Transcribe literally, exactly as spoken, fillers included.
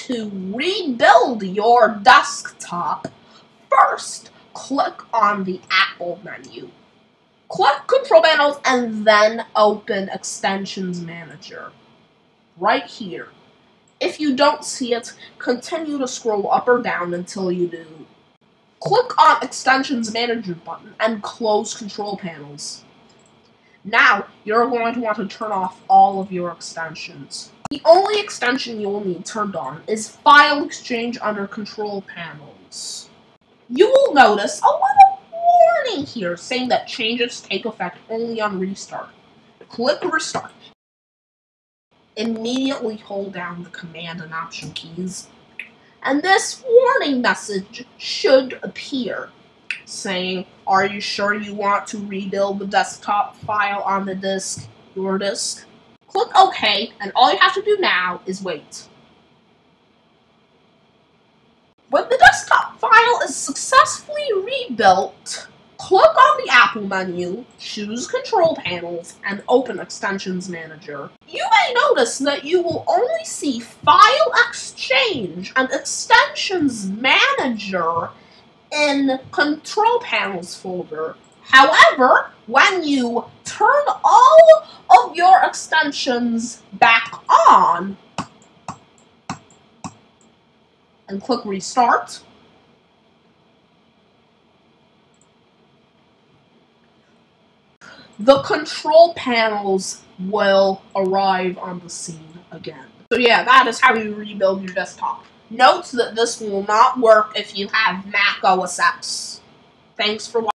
to rebuild your desktop, first click on the Apple menu. Click Control Panels and then open Extensions Manager. Right here. If you don't see it, continue to scroll up or down until you do. Click on Extensions Manager button and close Control Panels. Now, you're going to want to turn off all of your extensions. The only extension you will need turned on is File Exchange under Control Panels. You will notice a little warning here saying that changes take effect only on restart. Click Restart. Immediately hold down the Command and Option keys, and this warning message should appear, saying, "Are you sure you want to rebuild the desktop file on the disk, your disk?" Click OK, and all you have to do now is wait. When the desktop file is successfully rebuilt, click on the Apple menu, choose Control Panels, and open Extensions Manager. You may notice that you will only see File Exchange and Extensions Manager in Control Panels folder. However, when you turn all of your extensions back on and click Restart, the control panels will arrive on the scene again. So yeah, that is how you rebuild your desktop. Note that this will not work if you have Mac O S X. Thanks for watching.